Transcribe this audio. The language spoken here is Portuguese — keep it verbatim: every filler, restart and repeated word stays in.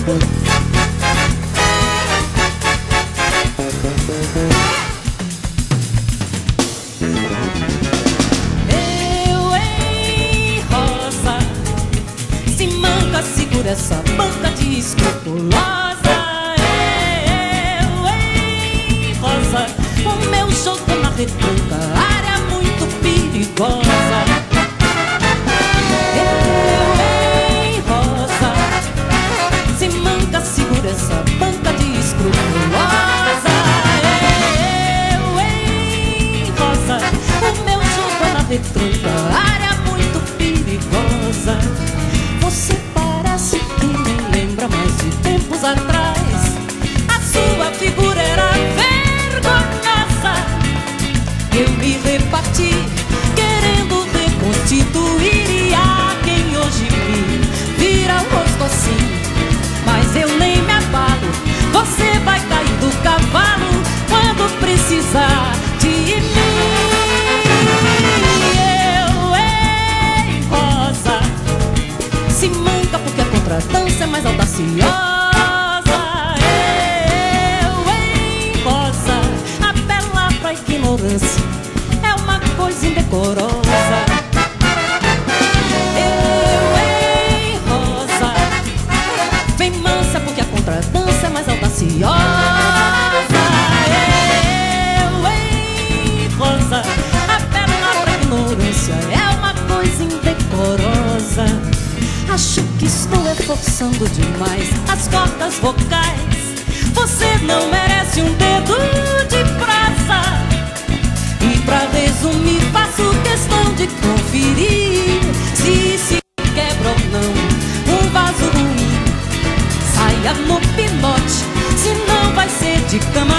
Eu, hein, Rosa, se manca, segura essa banca de escrupulosa. Eu, hein, Rosa, o meu jogo na retranca, área muito perigosa. Eu, hein, Rosa, se manca, segura essa banca de escrupulosa. Eu, hein, Rosa, o meu jogo na retranca, área muito perigosa. Você parece que me lembra mais de tempos atrás. A sua figura era vergonhosa. Eu me reparti, querendo reconstituir, e há quem hoje me vira o rosto assim. Mas eu nem me abalo, você vai cair do cavalo quando precisar de mim. Eu, ei, Rosa, se manca porque a contradança é mais audaciosa. Eu, ei, Rosa, apelar pra ignorância é uma coisa indecorosa. Eu, ei, Rosa, vem mansa porque a contradança é mais audaciosa. Eu, ei, Rosa, apelar pra ignorância é uma coisa indecorosa. Acho que estou reforçando demais as cordas vocais. Você não merece um dedo de praça. E pra resumir, faço questão de conferir se se quebra ou não um vaso ruim. Saia no pinote, senão vai ser de cama